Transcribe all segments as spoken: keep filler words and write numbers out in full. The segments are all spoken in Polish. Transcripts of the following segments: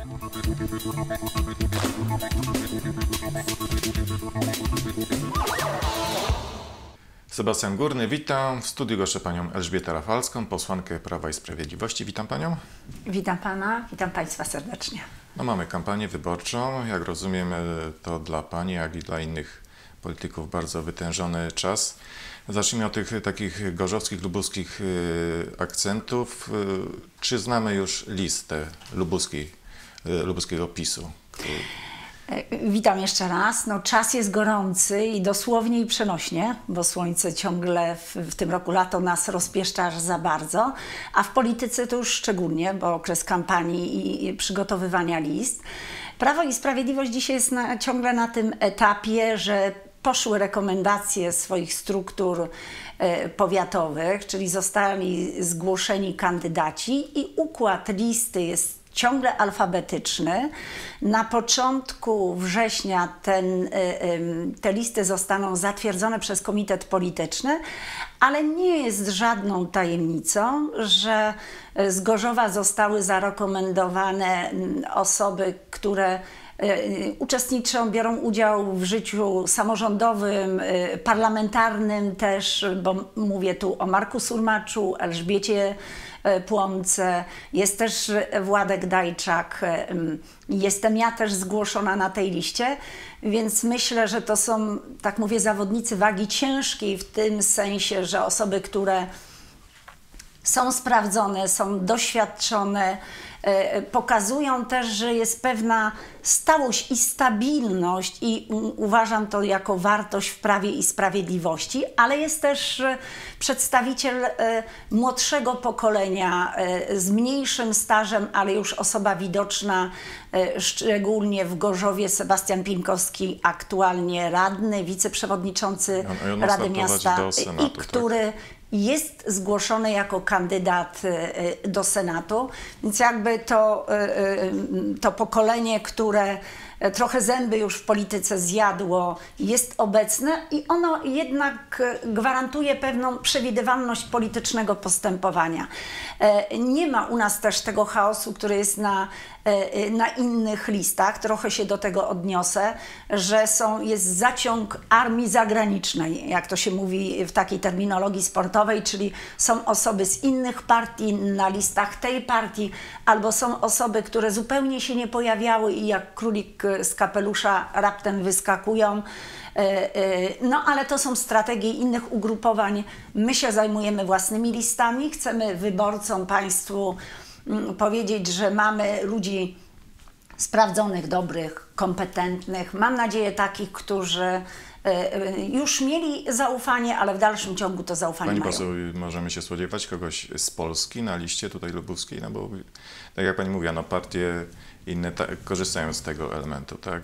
Sebastian Górny, witam. W studiu goszczę panią Elżbietę Rafalską, posłankę Prawa i Sprawiedliwości. Witam panią. Witam pana, witam państwa serdecznie. No, mamy kampanię wyborczą. Jak rozumiem, to dla pani, jak i dla innych polityków bardzo wytężony czas. Zacznijmy od tych takich gorzowskich, lubuskich akcentów. Czy znamy już listę lubuskiej, lubuskiego PiSu? Który... Witam jeszcze raz. No, czas jest gorący i dosłownie i przenośnie, bo słońce ciągle w, w tym roku lato nas rozpieszcza aż za bardzo, a w polityce to już szczególnie, bo okres kampanii i, i przygotowywania list. Prawo i Sprawiedliwość dzisiaj jest na, ciągle na tym etapie, że poszły rekomendacje swoich struktur e, powiatowych, czyli zostali zgłoszeni kandydaci i układ listy jest ciągle alfabetyczny. Na początku września ten, te listy zostaną zatwierdzone przez komitet polityczny, ale nie jest żadną tajemnicą, że z Gorzowa zostały zarekomendowane osoby, które uczestniczą, biorą udział w życiu samorządowym, parlamentarnym też, bo mówię tu o Marku Surmaczu, Elżbiecie Płonce, jest też Władek Dajczak, jestem ja też zgłoszona na tej liście, więc myślę, że to są, tak mówię, zawodnicy wagi ciężkiej w tym sensie, że osoby, które są sprawdzone, są doświadczone, pokazują też, że jest pewna stałość i stabilność i uważam to jako wartość w Prawie i Sprawiedliwości, ale jest też przedstawiciel młodszego pokolenia z mniejszym stażem, ale już osoba widoczna, szczególnie w Gorzowie, Sebastian Pieńkowski, aktualnie radny, wiceprzewodniczący on, on Rady Miasta, do Senatu, i który tak? jest zgłoszony jako kandydat do Senatu, więc jakby to, to pokolenie, które trochę zęby już w polityce zjadło, jest obecne i ono jednak gwarantuje pewną przewidywalność politycznego postępowania. Nie ma u nas też tego chaosu, który jest na, na innych listach, trochę się do tego odniosę, że są, jest zaciąg armii zagranicznej, jak to się mówi w takiej terminologii sportowej, czyli są osoby z innych partii na listach tej partii, albo są osoby, które zupełnie się nie pojawiały i jak królik z kapelusza raptem wyskakują. No ale to są strategie innych ugrupowań. My się zajmujemy własnymi listami. Chcemy wyborcom, państwu powiedzieć, że mamy ludzi sprawdzonych, dobrych, kompetentnych. Mam nadzieję takich, którzy już mieli zaufanie, ale w dalszym ciągu to zaufanie Pani mają. poseł, możemy się spodziewać kogoś z Polski na liście tutaj lubuskiej? No bo tak jak pani mówiła, no partie inne korzystają z tego elementu, tak?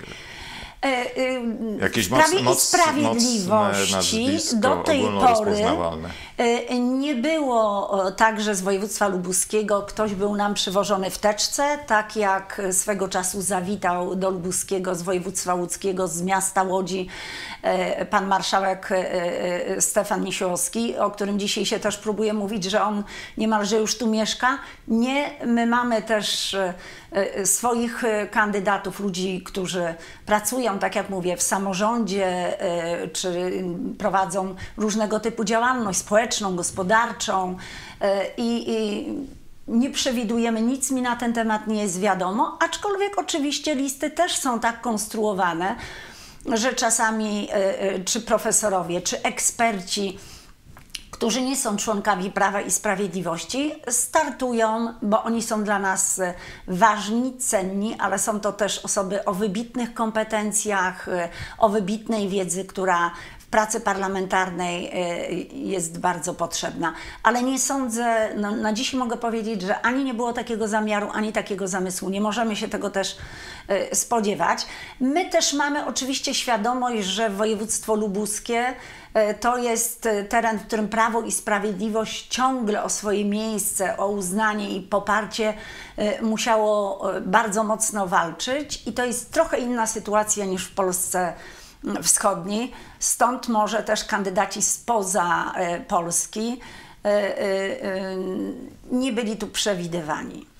Jakieś Prawie moc, i Sprawiedliwości do tej pory nie było tak, że z województwa lubuskiego ktoś był nam przywożony w teczce, tak jak swego czasu zawitał do lubuskiego z województwa łódzkiego, z miasta Łodzi pan marszałek Stefan Niesiołowski, o którym dzisiaj się też próbuje mówić, że on niemalże już tu mieszka. Nie, my mamy też swoich kandydatów, ludzi, którzy pracują, tak jak mówię, w samorządzie, czy prowadzą różnego typu działalność społeczną, gospodarczą i, i nie przewidujemy, nic mi na ten temat nie jest wiadomo, aczkolwiek oczywiście listy też są tak konstruowane, że czasami czy profesorowie, czy eksperci, którzy nie są członkami Prawa i Sprawiedliwości, startują, bo oni są dla nas ważni, cenni, ale są to też osoby o wybitnych kompetencjach, o wybitnej wiedzy, która w pracy parlamentarnej jest bardzo potrzebna. Ale nie sądzę, no, na dziś mogę powiedzieć, że ani nie było takiego zamiaru, ani takiego zamysłu. Nie możemy się tego też spodziewać. My też mamy oczywiście świadomość, że województwo lubuskie to jest teren, w którym Prawo i Sprawiedliwość ciągle o swoje miejsce, o uznanie i poparcie musiało bardzo mocno walczyć i to jest trochę inna sytuacja niż w Polsce Wschodniej. Stąd może też kandydaci spoza Polski nie byli tu przewidywani.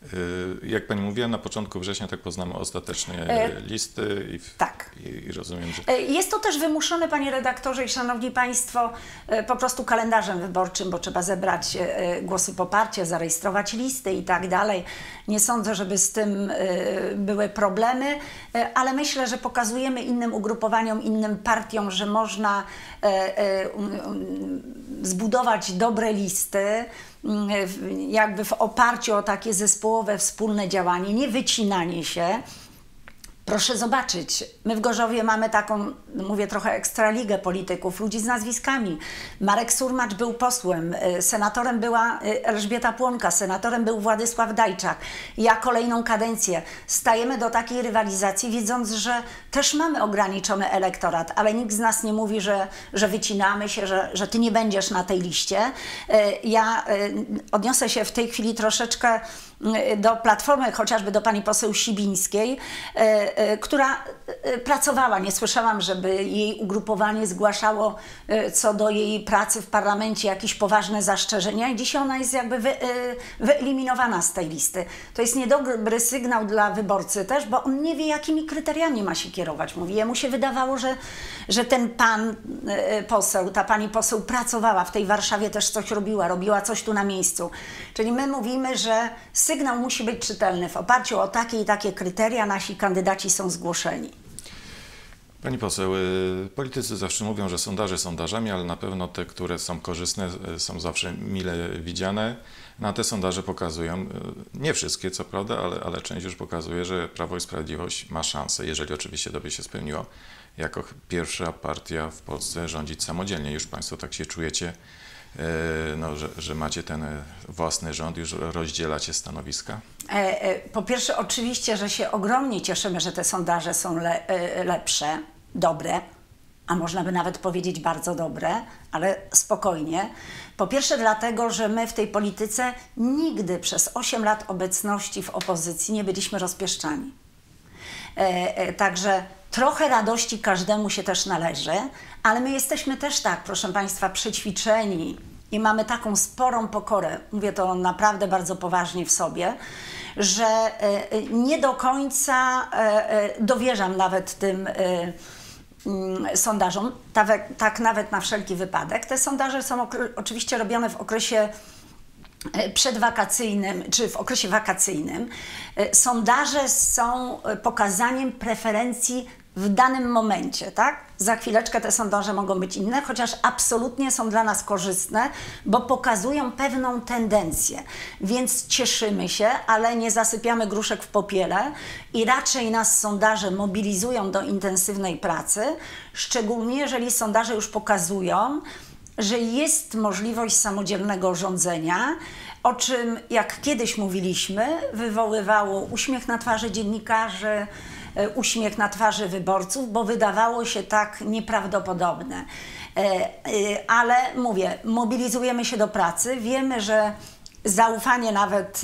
Jak pani mówiła, na początku września tak poznamy ostateczne e, listy i, tak. i, i rozumiem, że... Jest to też wymuszone, panie redaktorze i szanowni państwo, po prostu kalendarzem wyborczym, bo trzeba zebrać głosy poparcia, zarejestrować listy i tak dalej. Nie sądzę, żeby z tym były problemy, ale myślę, że pokazujemy innym ugrupowaniom, innym partiom, że można zbudować dobre listy, jakby w oparciu o takie zespołowe, wspólne działanie, nie wycinanie się. Proszę zobaczyć, my w Gorzowie mamy taką, mówię trochę ekstraligę polityków, ludzi z nazwiskami. Marek Surmacz był posłem, senatorem była Elżbieta Płonka, senatorem był Władysław Dajczak. Ja kolejną kadencję. Stajemy do takiej rywalizacji, wiedząc, że też mamy ograniczony elektorat, ale nikt z nas nie mówi, że, że wycinamy się, że, że ty nie będziesz na tej liście. Ja odniosę się w tej chwili troszeczkę do Platformy, chociażby do pani poseł Sibińskiej, która pracowała. Nie słyszałam, żeby jej ugrupowanie zgłaszało co do jej pracy w parlamencie jakieś poważne zastrzeżenia i dzisiaj ona jest jakby wy, wyeliminowana z tej listy. To jest niedobry sygnał dla wyborcy też, bo on nie wie, jakimi kryteriami ma się kierować. Mówi, jemu się wydawało, że, że ten pan poseł, ta pani poseł pracowała w tej Warszawie, też coś robiła, robiła coś tu na miejscu. Czyli my mówimy, że sygnał musi być czytelny. W oparciu o takie i takie kryteria nasi kandydaci są zgłoszeni. Pani poseł, politycy zawsze mówią, że sondaże sondażami, ale na pewno te, które są korzystne, są zawsze mile widziane. No, te sondaże pokazują, nie wszystkie co prawda, ale, ale część już pokazuje, że Prawo i Sprawiedliwość ma szansę, jeżeli oczywiście to by się spełniło, jako pierwsza partia w Polsce rządzić samodzielnie. Już Państwo tak się czujecie, no, że, że macie ten własny rząd, już rozdzielacie stanowiska? Po pierwsze, oczywiście, że się ogromnie cieszymy, że te sondaże są le, lepsze, dobre, a można by nawet powiedzieć bardzo dobre, ale spokojnie. Po pierwsze dlatego, że my w tej polityce nigdy przez osiem lat obecności w opozycji nie byliśmy rozpieszczani. Także trochę radości każdemu się też należy, ale my jesteśmy też tak, proszę Państwa, przećwiczeni i mamy taką sporą pokorę, mówię to naprawdę bardzo poważnie w sobie, że nie do końca dowierzam nawet tym sondażom, tak, tak nawet na wszelki wypadek. Te sondaże są oczywiście robione w okresie przedwakacyjnym, czy w okresie wakacyjnym. Sondaże są pokazaniem preferencji w danym momencie, tak? Za chwileczkę te sondaże mogą być inne, chociaż absolutnie są dla nas korzystne, bo pokazują pewną tendencję. Więc cieszymy się, ale nie zasypiamy gruszek w popiele i raczej nas sondaże mobilizują do intensywnej pracy, szczególnie jeżeli sondaże już pokazują, że jest możliwość samodzielnego rządzenia, o czym, jak kiedyś mówiliśmy, wywoływało uśmiech na twarzy dziennikarzy, uśmiech na twarzy wyborców, bo wydawało się tak nieprawdopodobne. Ale mówię, mobilizujemy się do pracy, wiemy, że zaufanie nawet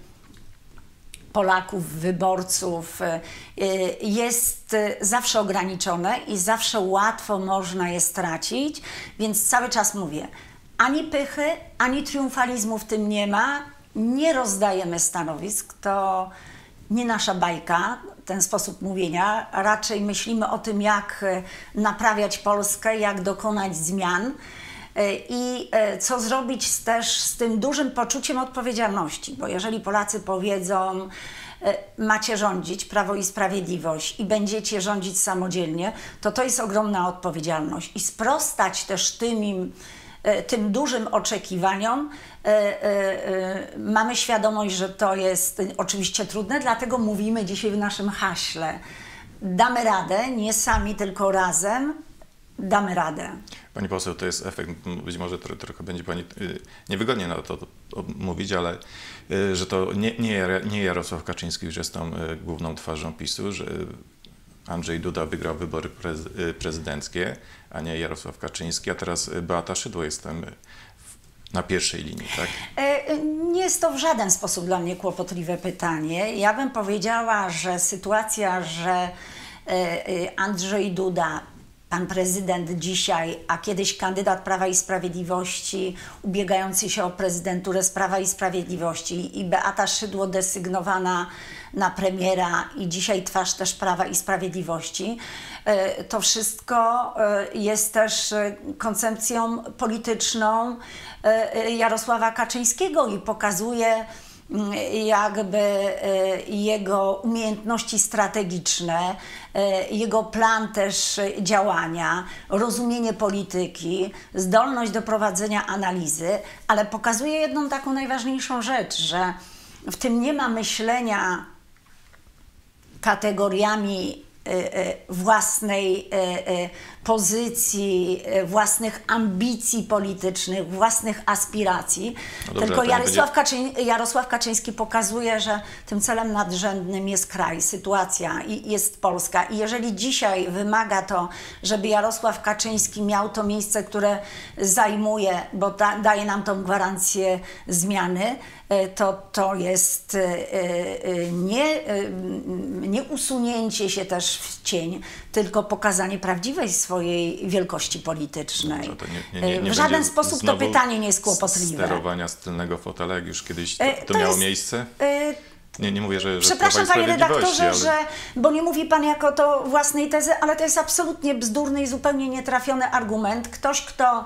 Polaków, wyborców jest zawsze ograniczone i zawsze łatwo można je stracić, więc cały czas mówię, ani pychy, ani triumfalizmu w tym nie ma, nie rozdajemy stanowisk, to nie nasza bajka, ten sposób mówienia, raczej myślimy o tym, jak naprawiać Polskę, jak dokonać zmian i co zrobić też z tym dużym poczuciem odpowiedzialności, bo jeżeli Polacy powiedzą, macie rządzić, Prawo i Sprawiedliwość i będziecie rządzić samodzielnie, to to jest ogromna odpowiedzialność i sprostać też tym im, tym dużym oczekiwaniom. Mamy świadomość, że to jest oczywiście trudne, dlatego mówimy dzisiaj w naszym haśle. Damy radę, nie sami, tylko razem. Damy radę. Pani poseł, to jest efekt, być może trochę, trochę będzie Pani niewygodnie na to mówić, ale że to nie, nie, nie Jarosław Kaczyński już jest tą główną twarzą PiSu, że Andrzej Duda wygrał wybory prezydenckie, a nie Jarosław Kaczyński, a teraz Beata Szydło jest tam na pierwszej linii, tak? Nie jest to w żaden sposób dla mnie kłopotliwe pytanie. Ja bym powiedziała, że sytuacja, że Andrzej Duda pan prezydent dzisiaj, a kiedyś kandydat Prawa i Sprawiedliwości ubiegający się o prezydenturę z Prawa i Sprawiedliwości i Beata Szydło desygnowana na premiera i dzisiaj twarz też Prawa i Sprawiedliwości. To wszystko jest też koncepcją polityczną Jarosława Kaczyńskiego i pokazuje jakby jego umiejętności strategiczne, jego plan też działania, rozumienie polityki, zdolność do prowadzenia analizy, ale pokazuje jedną taką najważniejszą rzecz, że w tym nie ma myślenia kategoriami własnej pozycji, własnych ambicji politycznych, własnych aspiracji. No dobrze, tylko Jarosław, będzie... Kaczyń, Jarosław Kaczyński pokazuje, że tym celem nadrzędnym jest kraj, sytuacja i jest Polska. I jeżeli dzisiaj wymaga to, żeby Jarosław Kaczyński miał to miejsce, które zajmuje, bo da, daje nam tą gwarancję zmiany, to, to jest nie, nie usunięcie się też w cień, tylko pokazanie prawdziwej swojej wielkości politycznej. No, to nie, nie, nie, nie w żaden sposób to pytanie nie jest kłopotliwe. Sterowania z tylnego fotela, jak już kiedyś to, to, to miało jest, miejsce? Nie, nie mówię, że, że Przepraszam, panie redaktorze, ale... że, bo nie mówi pan jako to własnej tezy, ale to jest absolutnie bzdurny i zupełnie nietrafiony argument. Ktoś, kto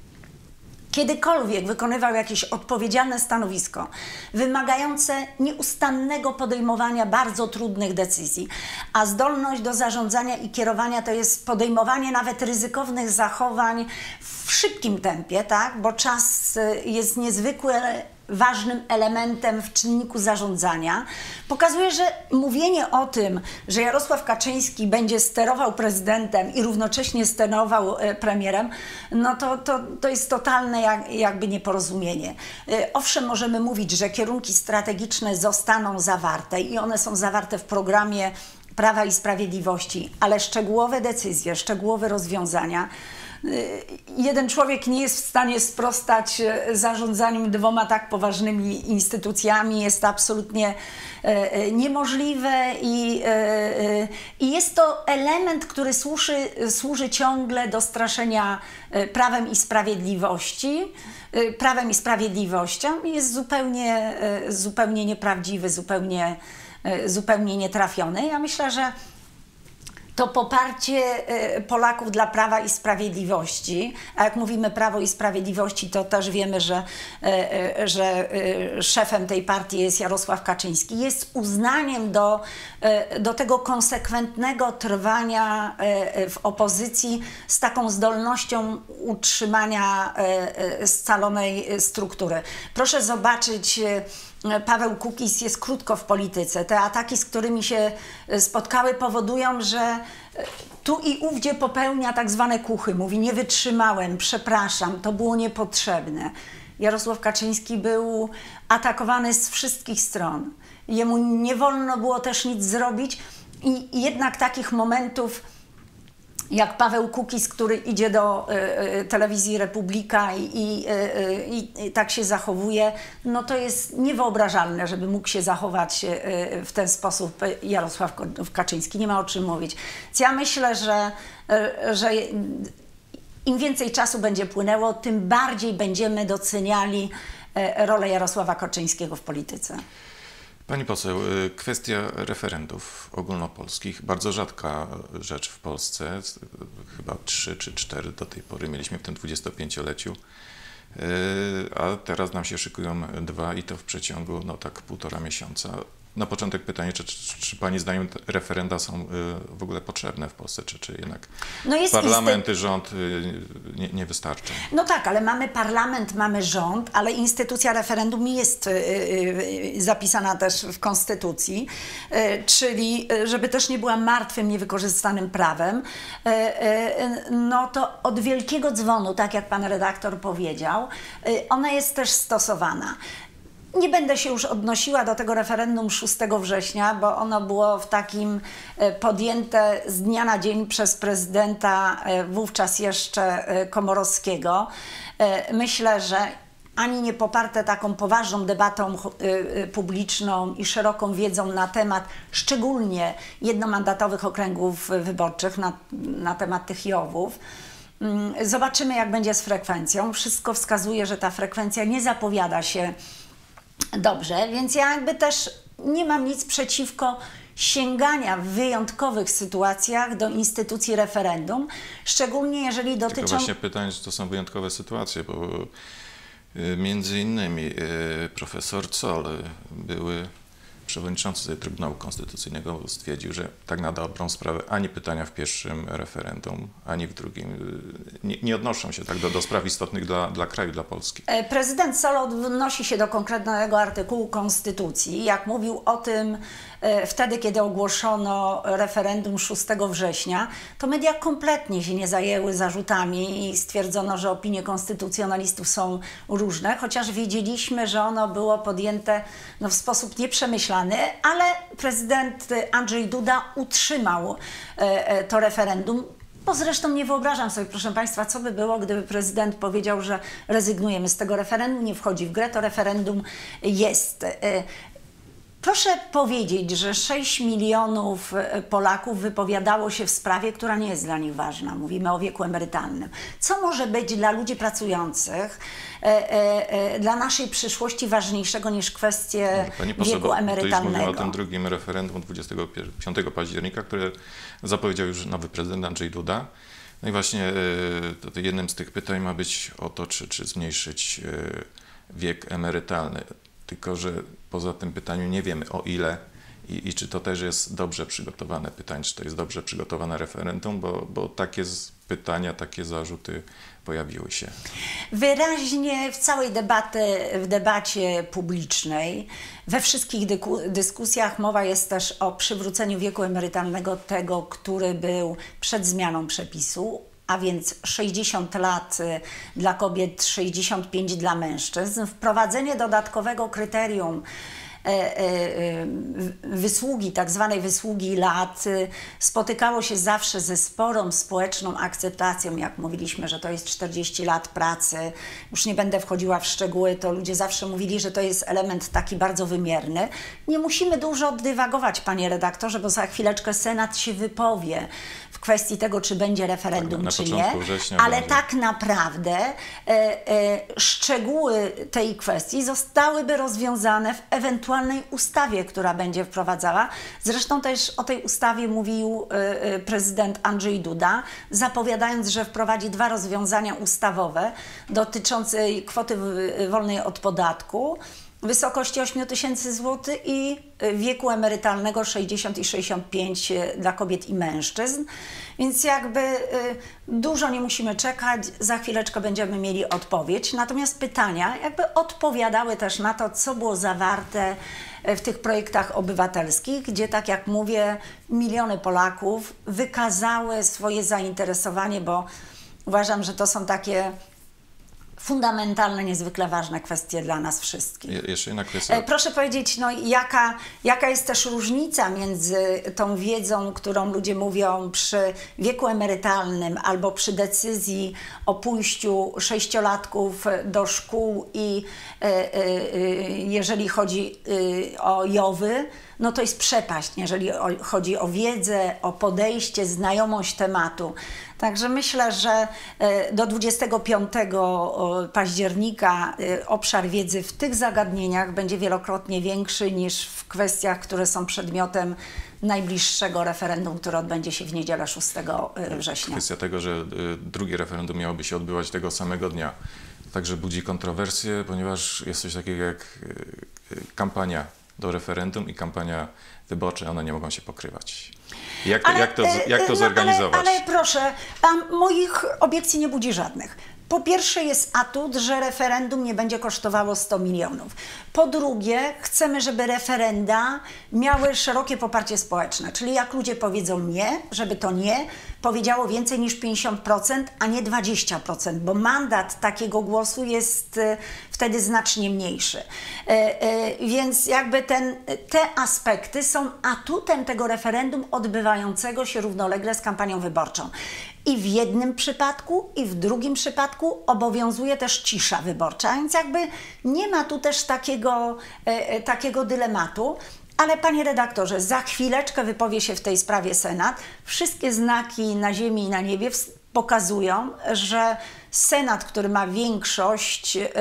kiedykolwiek wykonywał jakieś odpowiedzialne stanowisko, wymagające nieustannego podejmowania bardzo trudnych decyzji, a zdolność do zarządzania i kierowania to jest podejmowanie nawet ryzykownych zachowań w szybkim tempie, tak? Bo czas jest niezwykle ważnym elementem w czynniku zarządzania, pokazuje, że mówienie o tym, że Jarosław Kaczyński będzie sterował prezydentem i równocześnie sterował premierem, no to, to, to jest totalne jak, jakby nieporozumienie. Owszem, możemy mówić, że kierunki strategiczne zostaną zawarte i one są zawarte w programie Prawa i Sprawiedliwości, ale szczegółowe decyzje, szczegółowe rozwiązania jeden człowiek nie jest w stanie sprostać zarządzaniu dwoma tak poważnymi instytucjami. Jest to absolutnie niemożliwe i, i jest to element, który służy, służy ciągle do straszenia Prawem i Sprawiedliwości. Prawem i Sprawiedliwością jest zupełnie, zupełnie nieprawdziwy, zupełnie, zupełnie nietrafiony. Ja myślę, że to poparcie Polaków dla Prawa i Sprawiedliwości, a jak mówimy Prawo i Sprawiedliwości, to też wiemy, że, że szefem tej partii jest Jarosław Kaczyński, jest uznaniem do, do tego konsekwentnego trwania w opozycji z taką zdolnością utrzymania scalonej struktury. Proszę zobaczyć, Paweł Kukiz jest krótko w polityce. Te ataki, z którymi się spotkały, powodują, że tu i ówdzie popełnia tak zwane kuchy. Mówi: nie wytrzymałem, przepraszam, to było niepotrzebne. Jarosław Kaczyński był atakowany z wszystkich stron. Jemu nie wolno było też nic zrobić i jednak takich momentów jak Paweł Kukiz, który idzie do y, telewizji Republika i, i, y, i, i tak się zachowuje, no to jest niewyobrażalne, żeby mógł się zachować y, w ten sposób Jarosław Kaczyński. Nie ma o czym mówić. Więc ja myślę, że, y, że im więcej czasu będzie płynęło, tym bardziej będziemy doceniali y, rolę Jarosława Kaczyńskiego w polityce. Pani poseł, kwestia referendów ogólnopolskich, bardzo rzadka rzecz w Polsce, chyba trzy czy cztery do tej pory mieliśmy w tym dwudziestopięcioleciu, a teraz nam się szykują dwa i to w przeciągu no tak półtora miesiąca. Na początek pytanie, czy, czy, czy Pani zdaniem referenda są w ogóle potrzebne w Polsce, czy, czy jednak no jest parlament i rząd nie, nie wystarczą? No tak, ale mamy parlament, mamy rząd, ale instytucja referendum jest zapisana też w Konstytucji, czyli żeby też nie była martwym, niewykorzystanym prawem, no to od wielkiego dzwonu, tak jak pan redaktor powiedział, ona jest też stosowana. Nie będę się już odnosiła do tego referendum szóstego września, bo ono było w takim podjęte z dnia na dzień przez prezydenta wówczas jeszcze Komorowskiego. Myślę, że ani nie poparte taką poważną debatą publiczną i szeroką wiedzą na temat szczególnie jednomandatowych okręgów wyborczych, na, na temat tych jowów. Zobaczymy, jak będzie z frekwencją. Wszystko wskazuje, że ta frekwencja nie zapowiada się dobrze, więc ja jakby też nie mam nic przeciwko sięgania w wyjątkowych sytuacjach do instytucji referendum, szczególnie jeżeli dotyczą... Tylko właśnie pytanie, czy to są wyjątkowe sytuacje, bo między innymi profesor Zoll, były przewodniczący Trybunału Konstytucyjnego, stwierdził, że tak na dobrą sprawę ani pytania w pierwszym referendum, ani w drugim nie, nie odnoszą się tak do, do spraw istotnych dla, dla kraju, dla Polski. Prezydent Zoll odnosi się do konkretnego artykułu Konstytucji. Jak mówił o tym wtedy, kiedy ogłoszono referendum szóstego września, to media kompletnie się nie zajęły zarzutami i stwierdzono, że opinie konstytucjonalistów są różne, chociaż wiedzieliśmy, że ono było podjęte no, w sposób nieprzemyślany, ale prezydent Andrzej Duda utrzymał e, to referendum. Bo zresztą nie wyobrażam sobie, proszę Państwa, co by było, gdyby prezydent powiedział, że rezygnujemy z tego referendum, nie wchodzi w grę, to referendum jest. Proszę powiedzieć, że sześć milionów Polaków wypowiadało się w sprawie, która nie jest dla nich ważna. Mówimy o wieku emerytalnym. Co może być dla ludzi pracujących, e, e, e, dla naszej przyszłości ważniejszego niż kwestie Pani poseł, wieku emerytalnego? To już mówimy o tym drugim referendum dwudziestego piątego października, które zapowiedział już nowy prezydent Andrzej Duda. No i właśnie e, to jednym z tych pytań ma być o to, czy, czy zmniejszyć e, wiek emerytalny. Tylko że poza tym pytaniem nie wiemy o ile i, i czy to też jest dobrze przygotowane pytanie, czy to jest dobrze przygotowane referendum, bo, bo takie pytania, takie zarzuty pojawiły się. Wyraźnie w całej debaty, w debacie publicznej, we wszystkich dyskusjach mowa jest też o przywróceniu wieku emerytalnego tego, który był przed zmianą przepisu, a więc sześćdziesiąt lat dla kobiet, sześćdziesiąt pięć dla mężczyzn. Wprowadzenie dodatkowego kryterium wysługi, tak zwanej wysługi lat, spotykało się zawsze ze sporą społeczną akceptacją, jak mówiliśmy, że to jest czterdzieści lat pracy. Już nie będę wchodziła w szczegóły, to ludzie zawsze mówili, że to jest element taki bardzo wymierny. Nie musimy dużo dywagować, panie redaktorze, bo za chwileczkę Senat się wypowie w kwestii tego, czy będzie referendum, tak, na czy nie, ale będzie. tak naprawdę e, e, szczegóły tej kwestii zostałyby rozwiązane w ewentualnej ustawie, która będzie wprowadzała. Zresztą też o tej ustawie mówił e, e, prezydent Andrzej Duda, zapowiadając, że wprowadzi dwa rozwiązania ustawowe dotyczące kwoty wolnej od podatku, wysokości ośmiu tysięcy złotych i wieku emerytalnego sześćdziesiąt i sześćdziesiąt pięć dla kobiet i mężczyzn. Więc jakby dużo nie musimy czekać, za chwileczkę będziemy mieli odpowiedź. Natomiast pytania jakby odpowiadały też na to, co było zawarte w tych projektach obywatelskich, gdzie, tak jak mówię, miliony Polaków wykazały swoje zainteresowanie, bo uważam, że to są takie fundamentalne, niezwykle ważne kwestie dla nas wszystkich. Je, jeszcze jedna kwestia. Proszę powiedzieć, no, jaka, jaka jest też różnica między tą wiedzą, którą ludzie mówią przy wieku emerytalnym albo przy decyzji o pójściu sześciolatków do szkół i y, y, y, jeżeli chodzi y, o jowy, no to jest przepaść, jeżeli o, chodzi o wiedzę, o podejście, znajomość tematu. Także myślę, że do dwudziestego piątego października obszar wiedzy w tych zagadnieniach będzie wielokrotnie większy niż w kwestiach, które są przedmiotem najbliższego referendum, które odbędzie się w niedzielę szóstego września. Kwestia tego, że drugie referendum miałoby się odbywać tego samego dnia, także budzi kontrowersje, ponieważ jest coś takiego jak kampania do referendum i kampania wyborcza, one nie mogą się pokrywać. Jak, ale, jak to, jak to no, zorganizować? Ale, ale proszę, pan moich obiekcji nie budzi żadnych. Po pierwsze jest atut, że referendum nie będzie kosztowało sto milionów. Po drugie, chcemy, żeby referenda miały szerokie poparcie społeczne, czyli jak ludzie powiedzą nie, żeby to nie powiedziało więcej niż pięćdziesiąt procent, a nie dwadzieścia procent, bo mandat takiego głosu jest wtedy znacznie mniejszy. Więc jakby ten, te aspekty są atutem tego referendum odbywającego się równolegle z kampanią wyborczą. I w jednym przypadku, i w drugim przypadku obowiązuje też cisza wyborcza, więc jakby nie ma tu też takiego, e, takiego dylematu. Ale panie redaktorze, za chwileczkę wypowie się w tej sprawie Senat. Wszystkie znaki na ziemi i na niebie pokazują, że Senat, który ma większość y,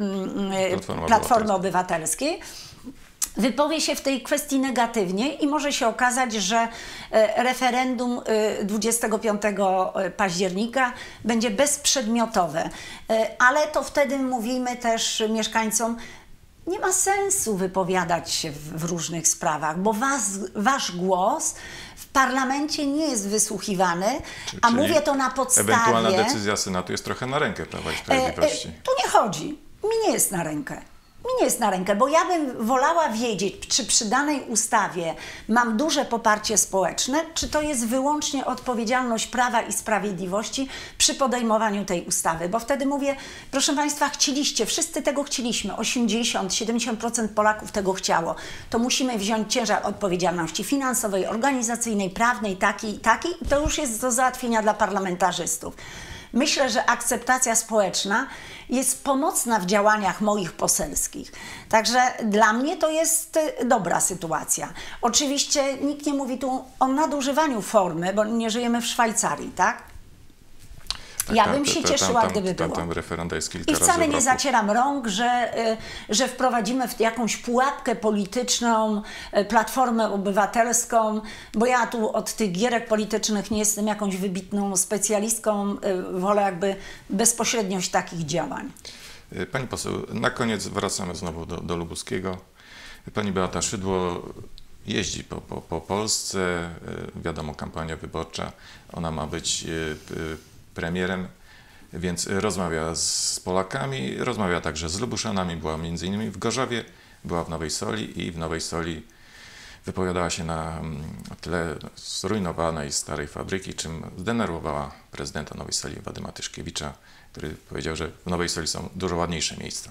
y, Platforma Platformy Obywatelskiej, wypowie się w tej kwestii negatywnie i może się okazać, że referendum dwudziestego piątego października będzie bezprzedmiotowe. Ale to wtedy mówimy też mieszkańcom, nie ma sensu wypowiadać się w, w różnych sprawach, bo was, wasz głos w parlamencie nie jest wysłuchiwany, Czy, a mówię to na podstawie... Ewentualna decyzja Senatu jest trochę na rękę Prawa i Sprawiedliwości. E, e, tu nie chodzi. Mi nie jest na rękę. Mi nie jest na rękę, bo ja bym wolała wiedzieć, czy przy danej ustawie mam duże poparcie społeczne, czy to jest wyłącznie odpowiedzialność Prawa i Sprawiedliwości przy podejmowaniu tej ustawy. Bo wtedy mówię, proszę Państwa, chcieliście, wszyscy tego chcieliśmy, osiemdziesiąt do siedemdziesięciu procent Polaków tego chciało. To musimy wziąć ciężar odpowiedzialności finansowej, organizacyjnej, prawnej, takiej i takiej. To już jest do załatwienia dla parlamentarzystów. Myślę, że akceptacja społeczna jest pomocna w działaniach moich poselskich. Także dla mnie to jest dobra sytuacja. Oczywiście nikt nie mówi tu o nadużywaniu formy, bo nie żyjemy w Szwajcarii, tak? Tak, ja tam, bym się tam, cieszyła, tam, gdyby tam, było. tam referenda jest kilka I razy wcale w nie roku. zacieram rąk, że, że wprowadzimy w jakąś pułapkę polityczną Platformę Obywatelską, bo ja tu od tych gierek politycznych nie jestem jakąś wybitną specjalistką, wolę jakby bezpośredniość takich działań. Pani poseł, na koniec wracamy znowu do, do Lubuskiego. Pani Beata Szydło jeździ po, po, po Polsce, wiadomo, kampania wyborcza, ona ma być premierem, więc rozmawia z Polakami, rozmawia także z Lubuszanami, była między innymi w Gorzowie, była w Nowej Soli i w Nowej Soli wypowiadała się na tle zrujnowanej starej fabryki, czym zdenerwowała prezydenta Nowej Soli Wadyma Tyszkiewicza, który powiedział, że w Nowej Soli są dużo ładniejsze miejsca.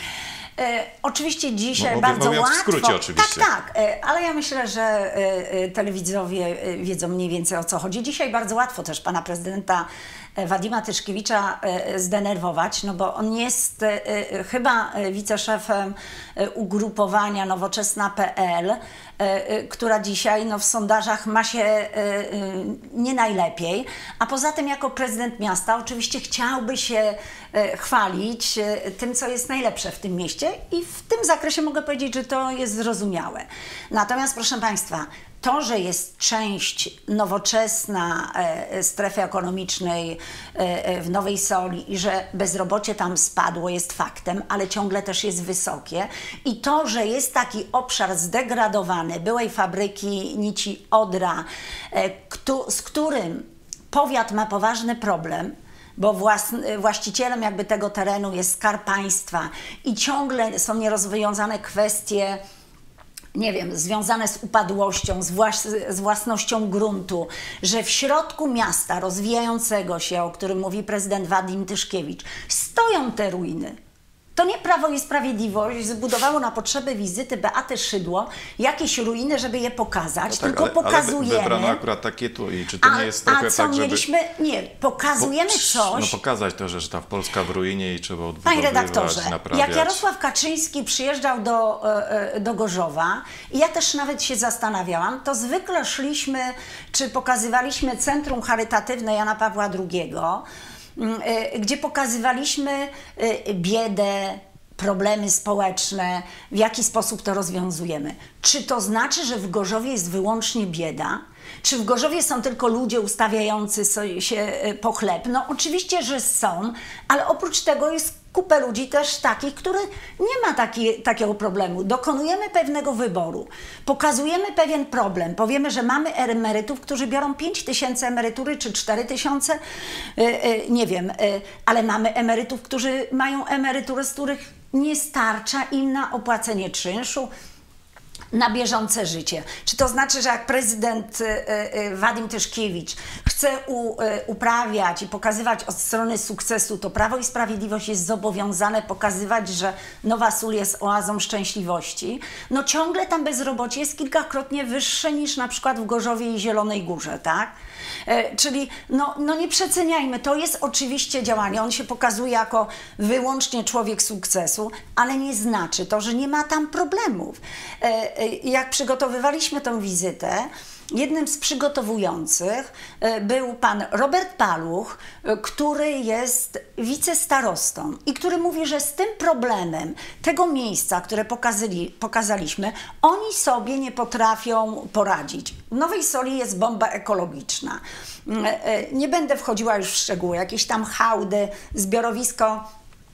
E, oczywiście dzisiaj No, bardzo mówiąc łatwo. w skrócie oczywiście. Tak, tak, e, ale ja myślę, że e, telewidzowie e, wiedzą mniej więcej, o co chodzi. Dzisiaj bardzo łatwo też pana prezydenta Wadyma Tyszkiewicza e, zdenerwować, no bo on jest e, e, chyba wiceszefem e, ugrupowania nowoczesna kropka pe el, e, która dzisiaj no, w sondażach ma się e, e, nie najlepiej, a poza tym jako prezydent miasta oczywiście chciałby się e, chwalić e, tym, co jest najlepsze w tym mieście i w tym zakresie mogę powiedzieć, że to jest zrozumiałe. Natomiast proszę Państwa, to, że jest część nowoczesna e, strefy ekonomicznej e, w Nowej Soli i że bezrobocie tam spadło, jest faktem, ale ciągle też jest wysokie. I to, że jest taki obszar zdegradowany byłej fabryki nici Odra, e, kto, z którym powiat ma poważny problem, bo własny, właścicielem jakby tego terenu jest Skarb Państwa i ciągle są nierozwiązane kwestie, nie wiem, związane z upadłością, z, włas z własnością gruntu, że w środku miasta rozwijającego się, o którym mówi prezydent Wadym Tyszkiewicz, stoją te ruiny. To nie Prawo i Sprawiedliwość zbudowało na potrzeby wizyty Beaty Szydło jakieś ruiny, żeby je pokazać, no tak, tylko ale, pokazujemy... Ale wybrano akurat takie tu i czy to a, nie jest trochę a co tak, żeby... mieliśmy? Nie, pokazujemy po, coś... No pokazać to, że ta Polska w ruinie i trzeba odbudowywać, Panie redaktorze, naprawiać. jak Jarosław Kaczyński przyjeżdżał do, do Gorzowa i ja też nawet się zastanawiałam, to zwykle szliśmy, czy pokazywaliśmy Centrum Charytatywne Jana Pawła drugiego, gdzie pokazywaliśmy biedę, problemy społeczne, w jaki sposób to rozwiązujemy. Czy to znaczy, że w Gorzowie jest wyłącznie bieda? Czy w Gorzowie są tylko ludzie ustawiający się po chleb? No oczywiście, że są, ale oprócz tego jest kupę ludzi też takich, które nie ma taki, takiego problemu. Dokonujemy pewnego wyboru, pokazujemy pewien problem, powiemy, że mamy emerytów, którzy biorą pięć tysięcy emerytury czy cztery tysiące, yy, yy, nie wiem, yy, ale mamy emerytów, którzy mają emeryturę, z których nie starcza im na opłacenie czynszu. na bieżące życie. Czy to znaczy, że jak prezydent Wadim Tyszkiewicz chce u, uprawiać i pokazywać od strony sukcesu, to Prawo i Sprawiedliwość jest zobowiązane pokazywać, że Nowa Sól jest oazą szczęśliwości? No ciągle tam bezrobocie jest kilkakrotnie wyższe niż na przykład w Gorzowie i Zielonej Górze, tak? E, czyli no, no nie przeceniajmy, to jest oczywiście działanie, on się pokazuje jako wyłącznie człowiek sukcesu, ale nie znaczy to, że nie ma tam problemów. E, e, jak przygotowywaliśmy tę wizytę, jednym z przygotowujących był pan Robert Paluch, który jest wicestarostą i który mówi, że z tym problemem tego miejsca, które pokazali, pokazaliśmy, oni sobie nie potrafią poradzić. W Nowej Soli jest bomba ekologiczna. Nie będę wchodziła już w szczegóły, jakieś tam hałdy, zbiorowisko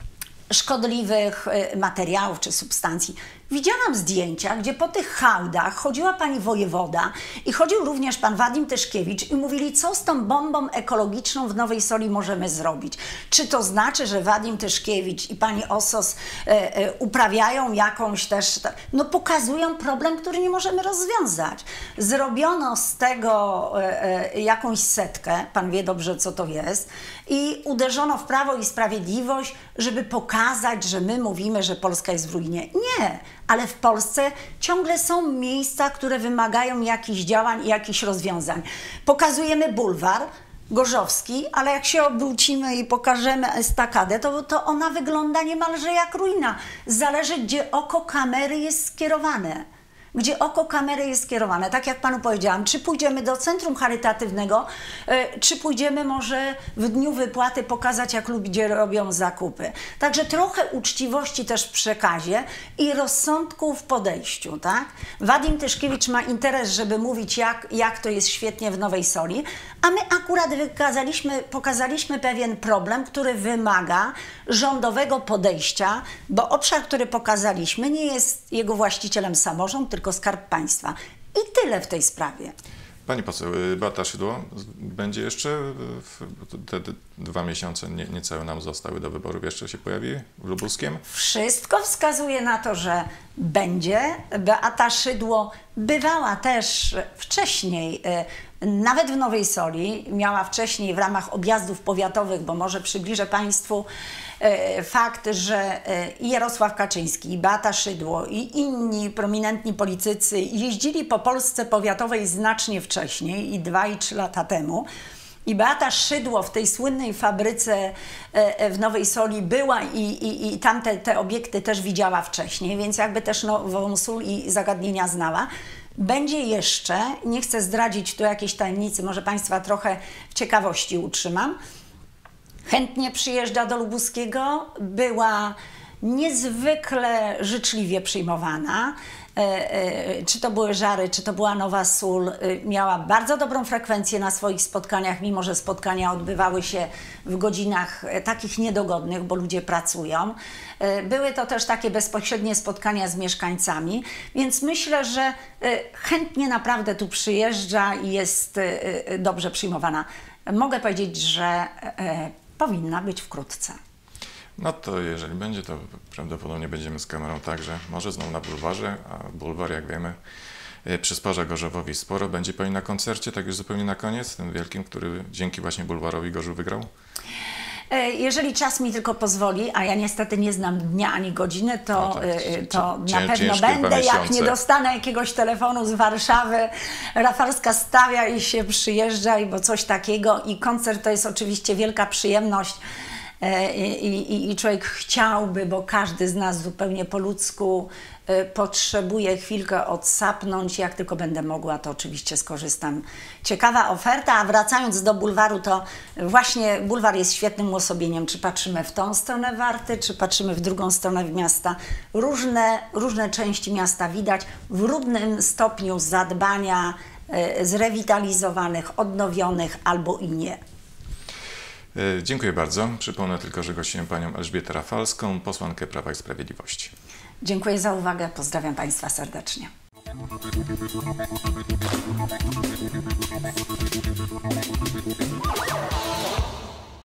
szkodliwych materiałów czy substancji. Widziałam zdjęcia, gdzie po tych hałdach chodziła pani wojewoda i chodził również pan Wadim Tyszkiewicz i mówili, co z tą bombą ekologiczną w Nowej Soli możemy zrobić. Czy to znaczy, że Wadim Tyszkiewicz i pani Osos e, e, uprawiają jakąś też, no pokazują problem, który nie możemy rozwiązać. Zrobiono z tego e, e, jakąś setkę, pan wie dobrze, co to jest, i uderzono w Prawo i Sprawiedliwość, żeby pokazać, że my mówimy, że Polska jest w ruinie. Nie! Ale w Polsce ciągle są miejsca, które wymagają jakichś działań i jakichś rozwiązań. Pokazujemy bulwar gorzowski, ale jak się obrócimy i pokażemy estakadę, to, to ona wygląda niemalże jak ruina. Zależy, gdzie oko kamery jest skierowane. Gdzie oko kamery jest skierowane. Tak jak panu powiedziałam, czy pójdziemy do centrum charytatywnego, y, czy pójdziemy może w dniu wypłaty pokazać, jak ludzie robią zakupy. Także trochę uczciwości też w przekazie i rozsądku w podejściu, tak? Wadim Tyszkiewicz ma interes, żeby mówić, jak, jak to jest świetnie w Nowej Soli, a my akurat wykazaliśmy, pokazaliśmy pewien problem, który wymaga rządowego podejścia, bo obszar, który pokazaliśmy, nie jest jego właścicielem samorząd, tylko Skarb Państwa. I tyle w tej sprawie. Pani poseł, Beata Szydło, będzie jeszcze w, te dwa miesiące nie, niecałe nam zostały do wyborów, jeszcze się pojawi w Lubuskiem? Wszystko wskazuje na to, że będzie. Beata Szydło bywała też wcześniej, nawet w Nowej Soli, miała wcześniej w ramach objazdów powiatowych, bo może przybliżę Państwu fakt, że i Jarosław Kaczyński, i Beata Szydło, i inni prominentni politycy jeździli po Polsce powiatowej znacznie wcześniej, i dwa, i trzy lata temu. I Beata Szydło w tej słynnej fabryce w Nowej Soli była i, i, i tamte te obiekty też widziała wcześniej, więc jakby też Nową Sól i zagadnienia znała. Będzie jeszcze, nie chcę zdradzić tu jakiejś tajemnicy, może Państwa trochę w ciekawości utrzymam, chętnie przyjeżdża do Lubuskiego, była niezwykle życzliwie przyjmowana. Czy to były Żary, czy to była Nowa Sól, miała bardzo dobrą frekwencję na swoich spotkaniach, mimo że spotkania odbywały się w godzinach takich niedogodnych, bo ludzie pracują. Były to też takie bezpośrednie spotkania z mieszkańcami, więc myślę, że chętnie naprawdę tu przyjeżdża i jest dobrze przyjmowana. Mogę powiedzieć, że powinna być wkrótce. No to jeżeli będzie, to prawdopodobnie będziemy z kamerą także, może znowu na bulwarze, a bulwar, jak wiemy, przysparza Gorzowowi sporo. Będzie pani na koncercie, tak już zupełnie na koniec, tym wielkim, który dzięki właśnie bulwarowi Gorzów wygrał? Jeżeli czas mi tylko pozwoli, a ja niestety nie znam dnia ani godziny, to, no tak, to na pewno będę, jak nie dostanę jakiegoś telefonu z Warszawy, Rafalska stawia i się przyjeżdża, bo coś takiego, i koncert to jest oczywiście wielka przyjemność. I, i, I człowiek chciałby, bo każdy z nas zupełnie po ludzku potrzebuje chwilkę odsapnąć. Jak tylko będę mogła, to oczywiście skorzystam. Ciekawa oferta, a wracając do bulwaru, to właśnie bulwar jest świetnym uosobieniem. Czy patrzymy w tą stronę Warty, czy patrzymy w drugą stronę miasta. Różne, różne części miasta widać w równym stopniu zadbania, zrewitalizowanych, odnowionych albo i nie. Dziękuję bardzo. Przypomnę tylko, że gościłem panią Elżbietę Rafalską, posłankę Prawa i Sprawiedliwości. Dziękuję za uwagę. Pozdrawiam Państwa serdecznie.